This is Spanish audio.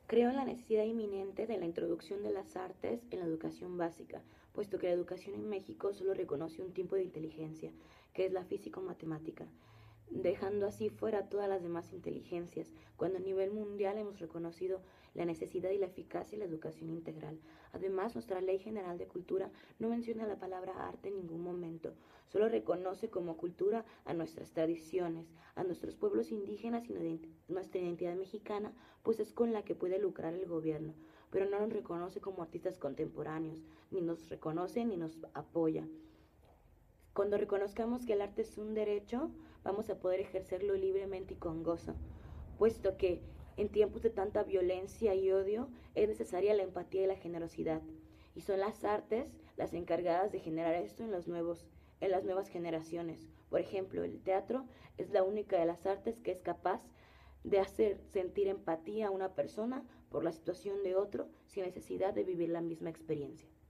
Creo en la necesidad inminente de la introducción de las artes en la educación básica, puesto que la educación en México solo reconoce un tipo de inteligencia, que es la físico-matemática, dejando así fuera todas las demás inteligencias, cuando a nivel mundial hemos reconocido la necesidad y la eficacia de la educación integral. Además, nuestra Ley General de Cultura no menciona la palabra arte en ningún momento, solo reconoce como cultura a nuestras tradiciones, a nuestros pueblos indígenas y nuestra identidad mexicana, pues es con la que puede lucrar el gobierno, pero no nos reconoce como artistas contemporáneos, ni nos reconoce ni nos apoya. Cuando reconozcamos que el arte es un derecho, vamos a poder ejercerlo libremente y con gozo, puesto que en tiempos de tanta violencia y odio es necesaria la empatía y la generosidad. Y son las artes las encargadas de generar esto en las nuevas generaciones. Por ejemplo, el teatro es la única de las artes que es capaz de hacer sentir empatía a una persona por la situación de otro sin necesidad de vivir la misma experiencia.